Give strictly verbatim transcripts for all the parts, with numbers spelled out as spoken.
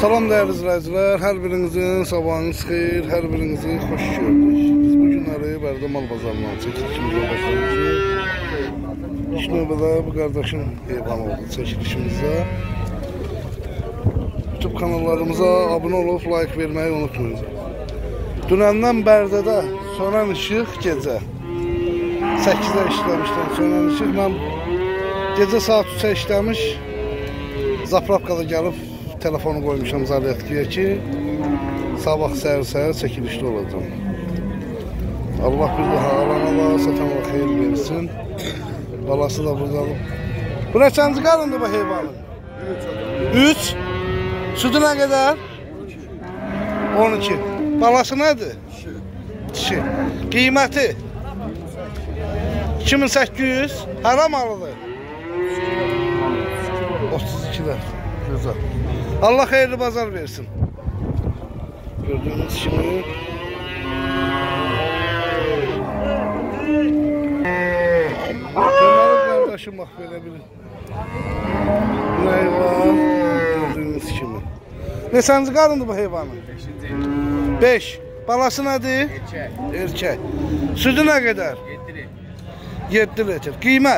Salam değerli izləyicilər, hər birinizin sabahınız xeyir, hər birinizi xoş gördük. Biz bu günləri Bərdə mal bazarından çəkilişimizə başlamışıq. İlk növbədə bu qardaşın heyvan oldu çəkilişimizdə. YouTube kanallarımıza abunə olub, like verməyi unutmayın. Dünəndən Bərdədə sönən işıq gecə səkkizə işləmişdən sönən işıq. Mən gecə saat üçə işləmiş, zapravkada gəlib telefonu qoymuşam zaryadkiyə ki, sabah səhər-səhər çəkilişli olacam. Allah bir daha alana satana xeyir versin. Balası da burada alıb. Bu neçənci qarındır bu heyvanın? üç. Sütü nə qədər? on iki. Balası nədir? Dişi. Qiyməti? iki min səkkiz yüz. Hara malıdır? otuz ikilər. Güzel. Allah hayırlı bazar versin. Gördüğünüz kimi Kemal'ın kardeşim bak böyle bir hayvan. Gördüğünüz kimi. Ne sancı karındı bu hayvanın? beş. Balası nedir? Erkek. Erkek. Sütü ne kadar? yedi litre. Kıymet?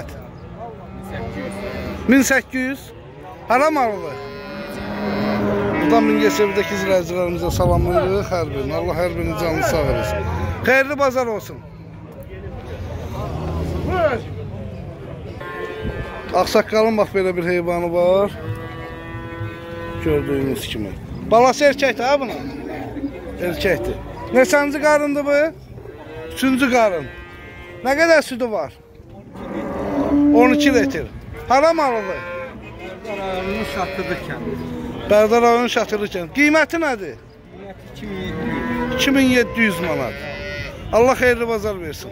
min səkkiz yüz. Hara malıdır? Buradan Mingəçevirdəki izləyicilərimizə salamlayırıq hər birini. Allah hər birinin canını sağ eləsin. Xeyirli bazar olsun. Ağsaqqalın bax belə bir heyvanı var. Gördüyünüz kimi. Balası erkəkdir ha bunun? Erkəkdir. Neçənci qarındır bu? Üçüncü qarın. Nə qədər sütü var? on iki litr. Hara malıdır? Bərdə rayonunun Şatırlı kəndi. Bərdə rayonunun Şatırlı kəndi. Qiyməti nədir? iki min yeddi yüz manat. Allah xeyirli bazar versin.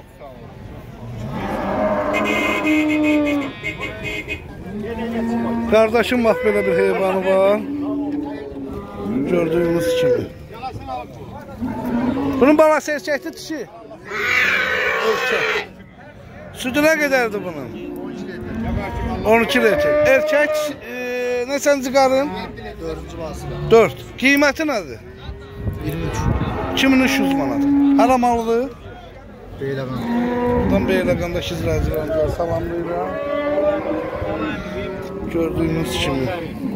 Qardaşım bax belə bir heyvanı var. Gördüyünüz kimi. Bunun balası erkəkdir, dişi? Erkək. Sütü nə qədərdir bunun? on iki litr. Erkək e, neçənci qarın? dördüncü balası. dörd. Qiyməti nədir? iyirmi üç. iki min üç yüz manat. Hara malıdır? Beyləqan. Buradan Beyləqandakı izləyicilərimizə salamlayıram. Gördüyünüz kimi.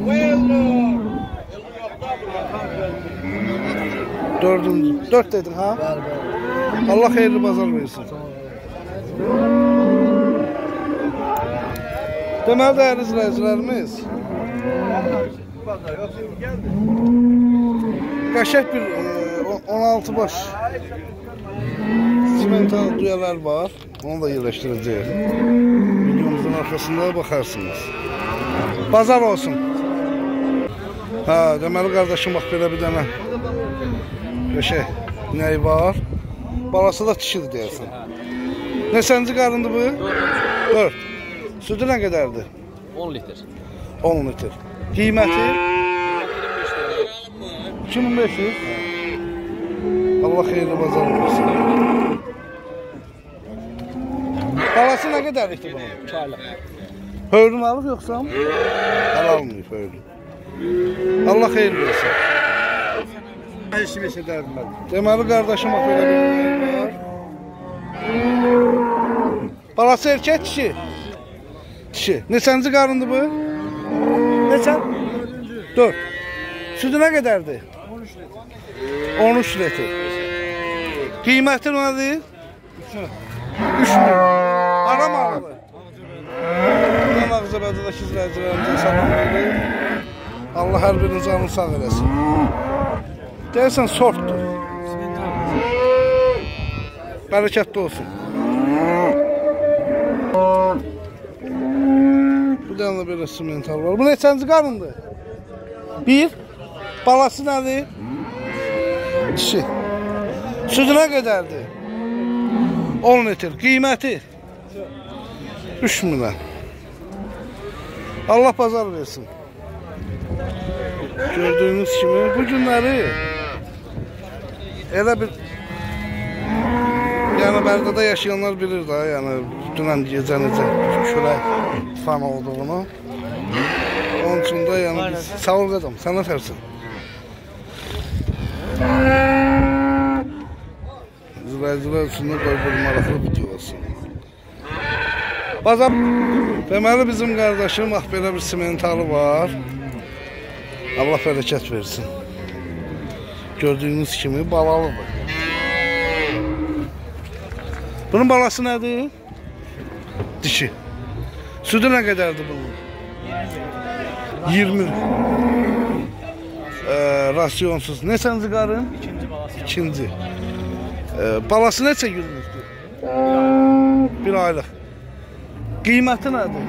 Dördüncü. Dörd dedin ha? Allah xeyirli bazar versin. Deməli dəyərli izləyicilərimiz, qəşəng bir on altı baş simental düyələr var. Onu da yerləşdirəcəyik. Videomuzun arxasında baxarsınız. Bazar olsun. Hə, deməli qardaşım bax belə bir dənə qəşəng nəyi var. Balası da dişidir deyəsən. Neçənci qarındır bu? dörd. Sütü nə qədərdir? on litr. on litr. Qiyməti? iki min beş yüz. Allah xeyirli bazar versin. Balası nə qədərlikdir bunun? iki aylıq. Hövlün alıb yoxsa? Həl almayıb hövlün. Allah xeyir versin. İşim eşədərdim mən. Deməli qardaşım bax belə bir var. Balası erkək dişi? Dişi. Neçənci qarındır bu? Neçən? dörd. Sütü nə qədərdir? on üç litr. Qiyməti nədir? üç min. Hara malıdır? Buradan Ağzabədədəki izləyicilərimizə salamlayırıq. Allah hər birinin canını sağ eləsin. Deyirsən sortdur. Bərəkətli olsun. Bu dənə belə simental var. Bu neçənci qarındır? bir. Balası nədir? Dişi. Sütü nə qədərdir? on litr. Qiyməti? üç minə. Allah bazar versin. Gördüyünüz kimi bu günləri elə bir yəni Bərdədə yaşayanlar bilir də, yəni dünən gecə necə külək fan olduğunu. Onun üçün də yəni biz sağ ol qadam, sən nə tərsin? İzləyicilər üçün də qoy bir maraqlı video olsun. Bazar, deməli bizim qardaşım ah belə bir simentalı var. Allah bərəkət versin. Gördüyünüz kimi balalıdır. Bunun balası nədir? Dişi. Südü nə qədərdir bunun? iyirmi. Ee, rasyonsuz. Neçənci qarın? İkinci balası. İkinci. Ee, balası neçə günlükdür? Bir aylıq. Qiyməti nədir?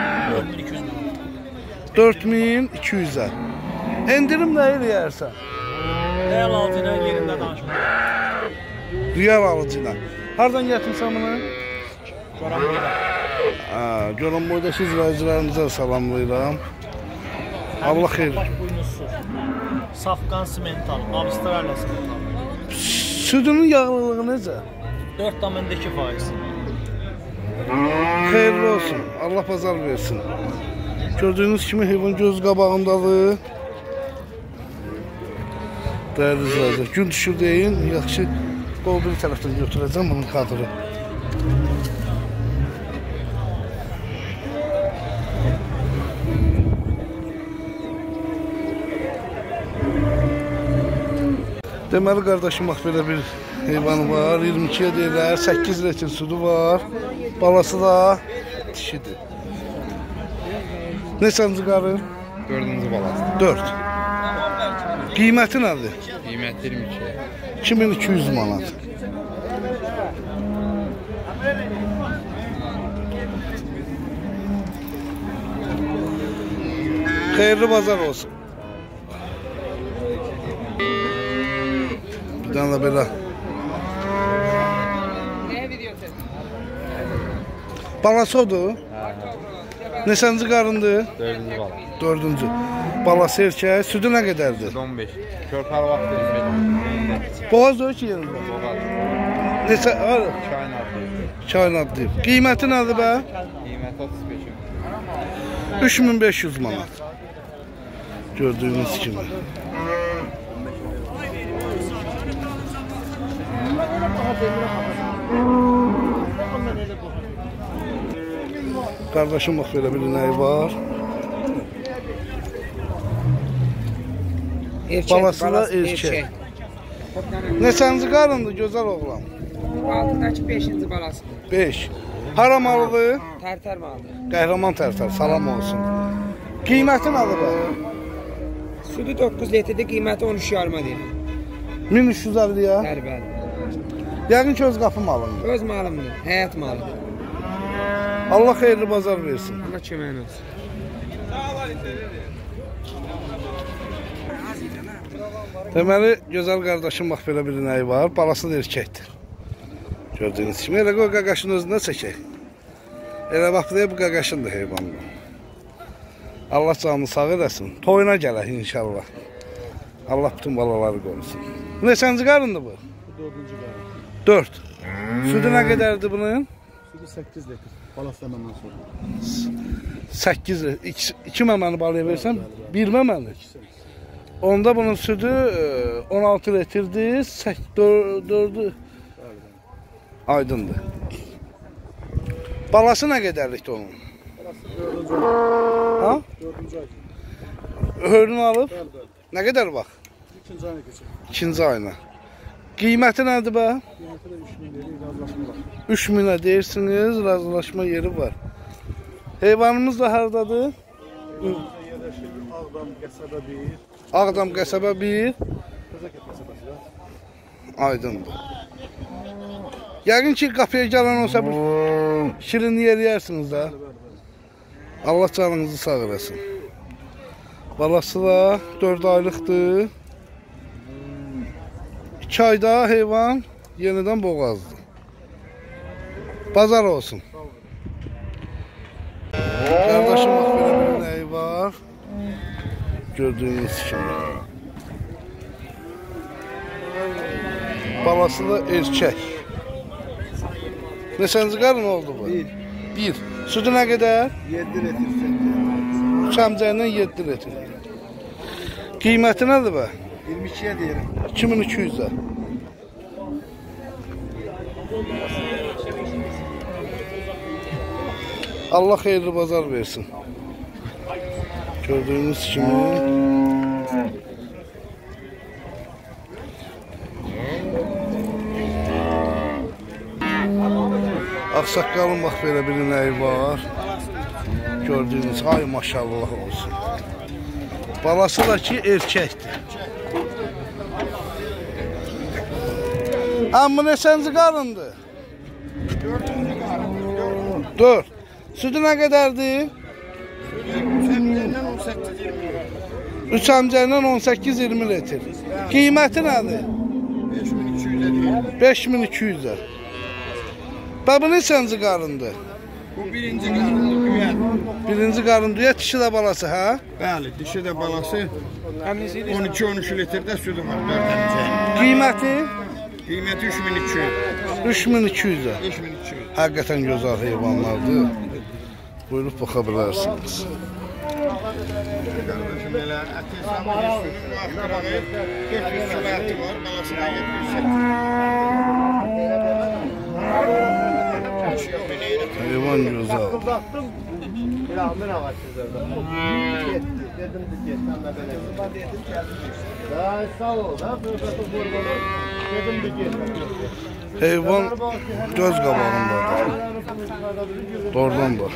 dörd min iki yüzə. Endirim nə eləyərsən? Real alıcıyla yerində danışmaq. Real alıcıyla. Hardan gətirsən bunu? Goranboyda. Goranboydakı izləyicilərimizə salamlayıram. Allah xeyir. Safqan simental, Avustraliya simental. Südünün yağlılığı necə? dörd tam iki faiz. Xeyirli olsun. Allah bazar versin. Gördüyünüz kimi heyvan göz qabağındadır. Dəyərli izləyicilər, gün düşür deyin, yaxşı qol bir tərəfdən götürəcəm bunun kadrı. Deməli qardaşım bax belə bir heyvan var, iyirmi ikiyə deyirlər, səkkiz litr südü var, balası da dişidir. Neçənci qarı? Dördüncü balası. dörd. Qiyməti nədir? Qiyməti iyirmi iki. iki min iki yüz manat. Xeyirli bazar olsun. Bir dənə belə. Balası odur? Neçənci qarındır? Dördüncü balası. Dördüncü. Balası erkək. Südü nə qədərdir? on beş. Körpər vaxtı iyirmi. Boğaz döyük yerində. Boğaz. Neçə? Çayın adlı. Çayın adlı. Qiyməti nədir bə? Qiyməti otuz beş. üç min beş yüz manat. Gördüyünüz kimi. Qardaşım bax belə bir nəyi var. Balası da erkək. Neçənci qarındır gözəl oğlan? Altıdakı beşinci balası. beş. Hara malıdır? Tərtər malıdır. Qəhrəman tərtər, salam olsun. Qiyməti nədir bu? Südü doqquz litrdir, qiyməti on üç yarıma deyil. min üç yüz əlliyə. Bəli, bəli. Yəqin ki öz qapı malındır. Öz malımdır, həyat malıdır. Allah xeyirli bazar versin. Allah köməyin olsun. Deməli, gözəl qardaşım bax belə bir nəyi var. Balası da erkəkdir. Gördüyünüz kimi. Elə qoy qaqaşın özündə çəkək. Elə bax bu qaqaşındır heyvandır. Allah canını sağ eləsin. Toyuna gələk inşallah. Allah bütün balaları qorusun. Bu neçənci qarındır bu? Dördüncü qarın. dörd. Südü nə qədərdir bunun? Südü səkkiz litr. Balası məndən sonra. səkkiz. iki məməni balaya versən, bir məməni. Onda bunun südü on altı litrdir, dördü aydındır. Balası nə qədərlikdir onun? Balası dördüncü ay. Ha? Dördüncü ay. Hörünü alıb? Bəli, bəli. Nə qədər bax? İkinci ayına keçir. İkinci ayına. Qiyməti nədir bə? Qiyməti də üç min verir, razılaşma var. üç minə deyirsiniz, razılaşma yeri var. Heyvanımız da hardadır? Yerləşir Ağdam qəsəbə bir. Ağdam qəsəbə bir. Təzəkət qəsəbəsi də. Aydındır. Yəqin ki qapıya gələn olsa bir şirinlik eləyərsiniz də. Allah canınızı sağ eləsin. Balası da dörd aylıqdır. iki ayda heyvan yenidən boğazdır. Bazar olsun. Qardaşım bax belə bir nəyi var. Gördüyünüz kimi. Balası da erkək. Neçənci qarın oldu bu? Bir. Bir. Südü nə qədər? yeddi litr. Çəmcəylə yeddi litr. Qiyməti nədir bə? iyirmi ikiye deyirəm. iki min iki yüzə. Allah xeyirli bazar versin. Gördüğünüz kimi Ağsaqqalın bax belə bir nəyi var. Gördüğünüz, ay maşallah olsun. Balası da ki erkəkdir. Amma neçənci qarındır? dörd. Sütü nə qədərdir? üç əmcəndən on səkkiz iyirmi litr. Qiyməti nədir? beş min iki yüzə. Və bu neçənci qarındır? Bu birinci qarın düyən. Birinci qarın düyə, dişi də balası, hə? Bəli, dişi də balası on iki on üç litrdə südü var, dörd əmcək. Qiyməti? Qiyməti üç min iki yüz. üç min iki yüzə. beş min iki yüz. Həqiqətən gözəl heyvanlardır. Buyurub baxa bilərsiniz. Qardaşım elə əti səməni südü var, qırağı dörd yüz kilo əti var, balası da yeddi yüz səkkiz. Heyvan gözəl. Bilamın ağaç sizlərdə. Getdi, dedim ki, getsən də belə. Bax dedim gəldim. Ay sağ ol, ha, fırsatı vurmalı. Dedim ki, getsən. Heyvan göz qabağındadır. Doğrudan bax.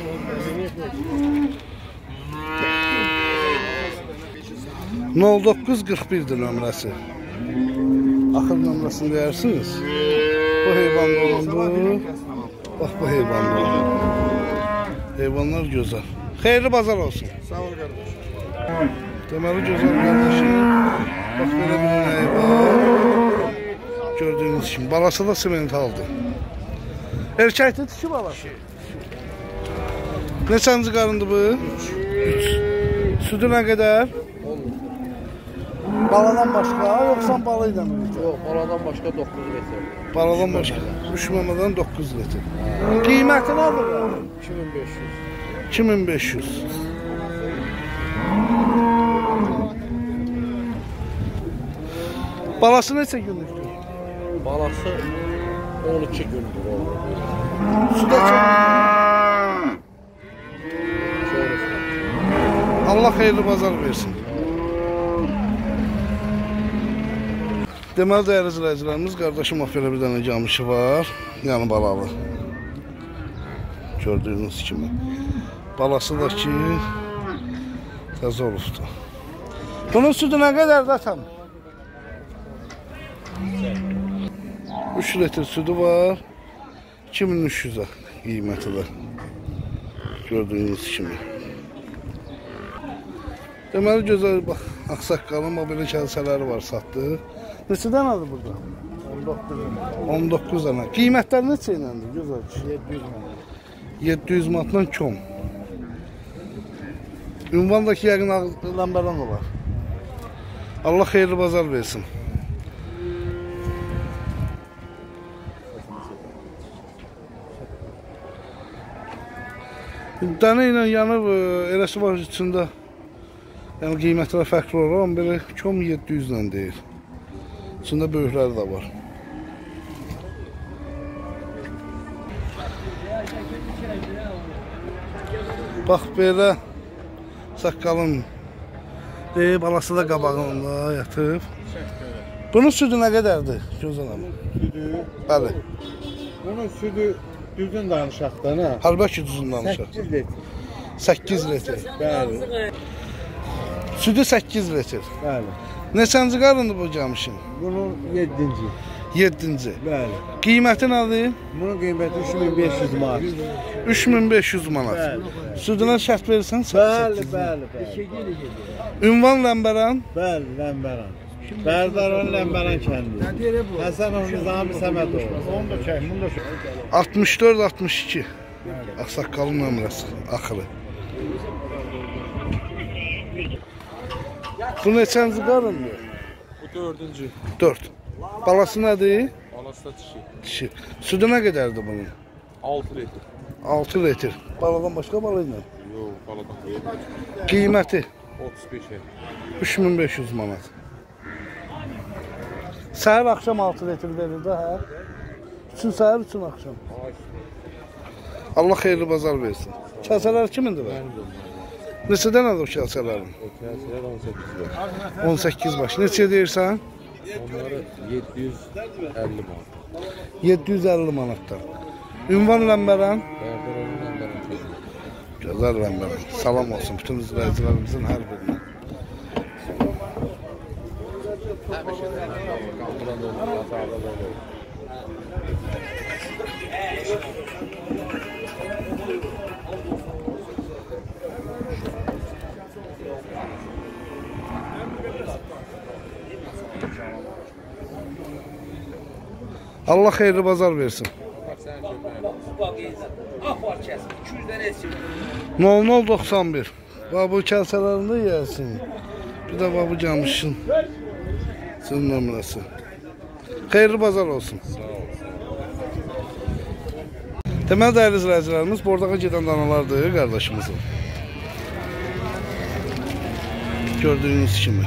nol doqquz qırx birdir nömrəsi. Axır nömrəsini deyirsiniz. Bu heyvan olundu. Bax bu heyvan olundu. Heyvanlar gözəl. Xeyirli bazar olsun. Sağ ol qardaş. Deməli gözəl qardaşım. Bax belə bir nəyi var. Gördüğünüz kimi. Balası da simentaldır. Erkəkdir, dişi balası. Neçənci qarındır bu? üç. Südü nə qədər? Baladan başqa, yoxsa balı ilə mi? Yox, baladan başqa doqquz litr. Baladan başqa. üç məmədən doqquz litr. Qiyməti nədir? iki min beş yüz. iki min beş yüz. Balası neçə günlükdür? Balası on iki gündür oldu. Suda çox. Allah xeyirli bazar versin. Deməli, dəyərli izləyicilərimiz, qardaşım afələ bir dənə camışı var. Yəni balalı. Gördüyünüz kimi. Balası da ki təzə olubdur. Bunun sütü nə qədərdir atam? üç litr sütü var. iki min üç yüzə qiyməti də. Gördüyünüz kimi. Deməli, gözəl, bax, ağsaqqalın belə kəlsələri var, satdı. Neçə dənədir burada? on doqquz on doqquz dənə. Qiymətlər neçə iləndir? Gözəl. yeddi yüz manat. yeddi yüz manatdan kom. Ünvandakı yəqin lambaran olar. Allah xeyirli bazar versin. Dənə ilə yanıb, eləsi var içində. Yəni qiymətlər fərqli olur, amma belə kom yeddi yüzlə deyil. İçində böyükləri də var. Bax belə saqqalın deyib, balası da qabağında yatıb. Bunun südü nə qədərdir? Gözəl amma. Südü. Bəli. Bunun südü düzün danışaqdan, ha? Halbuki düzün danışaq. səkkiz litr. səkkiz litr. Bəli. Südü səkkiz litr. Bəli. Neçənci qarındır bu camışın? Bunun yeddinci. yeddinci. Bəli. Qiyməti nədir? Bunun qiyməti üç min beş yüz manat. üç min beş yüz manat. Bəli. Südünə şərt verirsən? Bəli, bəli, bəli. Ünvan Ləmbərən. Bəli, Ləmbərən. Bərdaran Ləmbərən kəndi. Həsənov Nizami Səmədov. Onu da çək, bunu da çək. altmış dörd altmış iki. Ağsaqqalın nömrəsi, axırı. Bu neçənci qarındır? Bu dördüncü. dörd. Balası nədir? Balası da dişi. Dişi. Südü nə qədərdir bunun? altı litr. altı litr. Baladan başqa bala ilə? Yox, baladan. Qiyməti? otuz beşə. üç min beş yüz manat. Səhər axşam altı litr verir də, hə? Üçün səhər, üçün axşam. Allah xeyirli bazar versin. Kəsələr kimindir bə? Neçə dənədir o kəsələrin? O kəsələr on səkkiz baş. on səkkiz baş. Neçə deyirsən? Onları yeddi yüz əlli manat. yeddi yüz əlli manatdan. Ünvan Ləmbərən? Bərdər olundan da Gözəl Ləmbərən. Salam olsun bütün izləyicilərimizin hər birinə. Qapıdan da olur, atarda da olur. Allah xeyirli bazar versin. nol nol doxsan bir. Bax bu kəsələrində yiyəsin. Bir də bax bu gəlmişsin. Sizin nömrəsi. Xeyirli bazar olsun. Deməli dəyərli izləyicilərimiz, bordağa gedən danalardır qardaşımızın. Gördüyünüz kimi.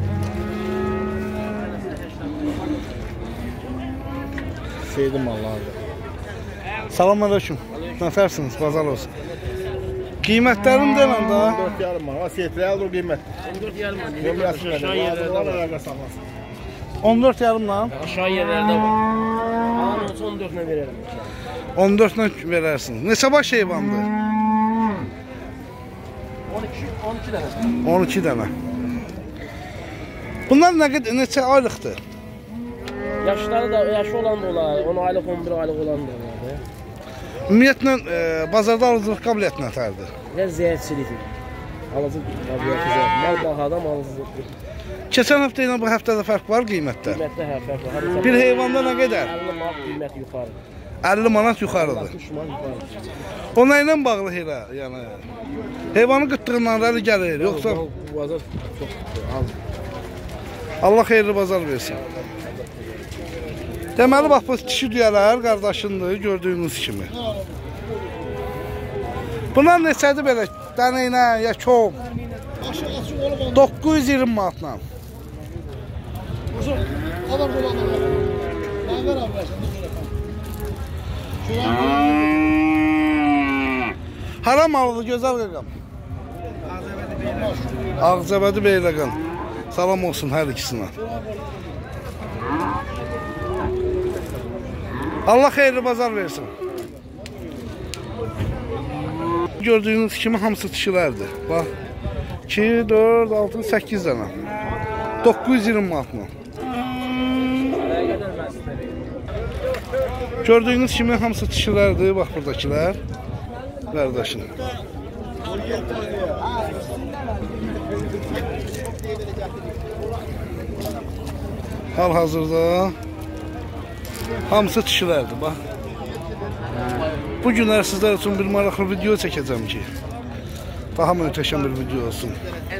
Sevdim Allah'ım. Salam aleyküm. Nəfərsiniz, bazar olsun. Qiymətlərini deməm daha. on dörd yarım var. Asiyetli alır qiymət. on dörd yarım var. Gömrəsini Aşağı yerlərdə var. on dörd yarımla. Aşağı yerlərdə var. Alan olsa on dördünə verərəm. on dördlə verərsiniz. Neçə baş heyvandır? on iki, on iki dənə. on iki dənə. Bunlar nə qədər, neçə aylıqdır? Yaşları da, yaşı olan da olar. on aylıq, on bir aylıq olan da olar. Ümumiyyətlə, e, bazarda alıcılıq qabiliyyəti nətərdir? Biraz ziyarətçilikdir. Alıcı qabiliyyəti ziyarət. Mal bahadan alıcılıqdır. Keçən həftə ilə bu həftədə fərq var qiymətdə. Qiymətdə hər fərq var. Bir heyvanda nə qədər? əlli manat qiymət yuxarı. əlli manat yuxarıdır. altmış manat yuxarı. O nə ilə bağlı elə? Yəni heyvanın qıtlığından rəli gəlir, yoxsa Bu bazar çox az. Allah xeyirli bazar versin. Deməli bax bu kişi düyələr qardaşındır, gördüyünüz kimi. Bunlar neçədir belə? Dənə ilə ya kom? doqquz yüz iyirmi manatla. Hara malıdır gözəl qaqam? Ağcabədi Beyləqan. Salam olsun hər ikisinə. Allah xeyirli bazar versin. Gördüyünüz kimi hamısı dişilərdir. Bax. iki, dörd, altı, səkkiz dənə. doqquz yüz iyirmi manatla. Gördüyünüz kimi hamısı dişilərdir. Bax buradakilər. Qardaşım. Hal-hazırda hamısı dişilərdir, bax. Bu günlər sizlər üçün bir maraqlı video çəkəcəm ki, daha möhtəşəm bir video olsun.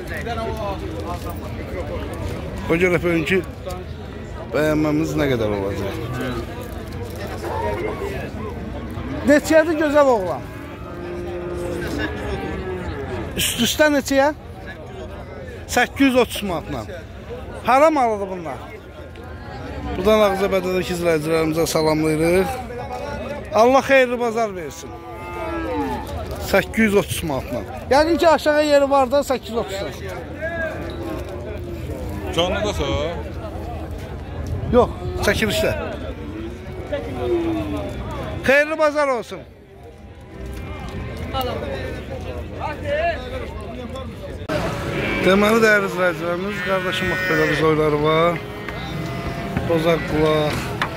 O görə bugünkü bəyənməmiz nə qədər olacaq. Neçədir gözəl oğlan? Üst-üstə neçəyə? səkkiz yüz otuz manatla. Hara malıdır bunlar? Buradan Ağcabədədəki izləyicilərimizə salamlayırıq. Allah xeyirli bazar versin. səkkiz yüz otuz manatla. Yəqin ki aşağı yeri var da səkkiz yüz otuz. Canlıdasa? Yox, çəkilişdə. Xeyirli bazar olsun. Deməli dəyərli izləyicilərimiz, qardaşım bax belə bir zoyları var. Bozaq qulaq,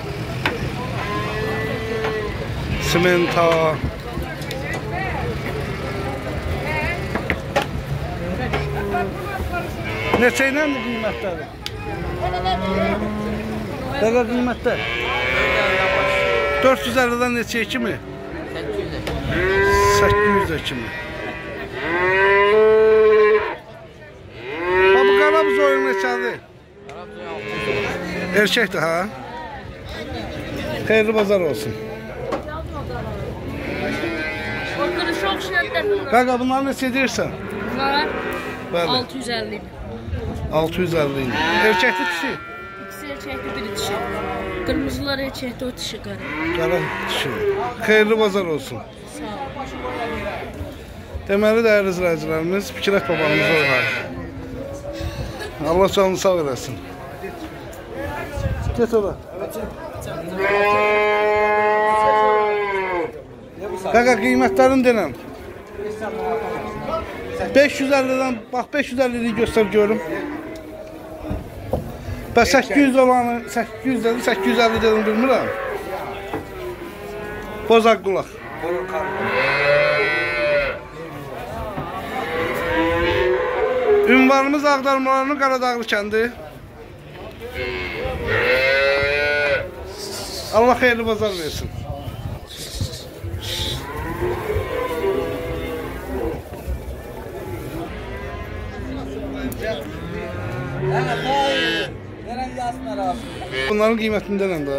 simenta, neçə iləndir qiymətləri? Dəqiq qiymətdə? dörd yüz əllidən neçəyə kimi? səkkiz yüzə kimi. Bu qarabuz oyun neçədir? Erkəkdir ha? Xeyirli bazar olsun. Qaqa bunları neçə edirsən? Bunlar Bəli. altı yüz əlli. altı yüz əlli. Erkəkli kişi? İkisi erkekli, biri dişi. Kırmızılar erkekli, o dişi qara. Qara dişi. Xeyirli bazar olsun. Sağ ol. Deməli dəyərli izləyicilərimiz, Fikrət babamız var. Allah canını sağ eləsin. Get ora. Qaqa qiymətlərini denəm. beş yüz əllidən, bax beş yüz əlliyi göstər görüm. Bəs səkkiz yüz olanı, səkkiz yüz dedi, səkkiz yüz əlli dedim bilmirəm. Bozaq qulaq. Ünvanımız Ağdarmalarının Qaradağlı kəndi. Allah xeyirli bazar versin. Bunların qiymətində nədir?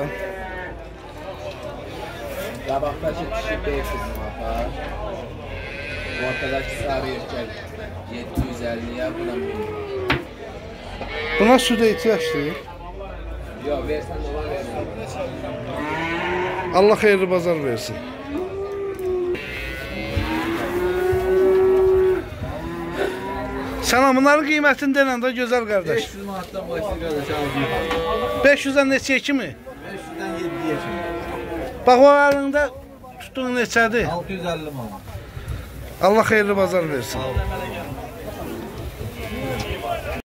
Qabaqdakı dişi beş yüz manata. Ortadakı sarı erkək yeddi yüz əlliyə, buna min. Buna südə ehtiyacdır. Yox, versən də var versən. Allah xeyirli bazar versin. Sana bunların qiymətini denən də gözəl qardaş. beş yüz manatdan başlayır qardaş aldım. beş yüzdən neçəyə kimi? beş yüzdən yeddiyə kimi. Bax o əlində tutduğun neçədir? altı yüz əlli manat. Allah xeyirli bazar versin. Sağ ol.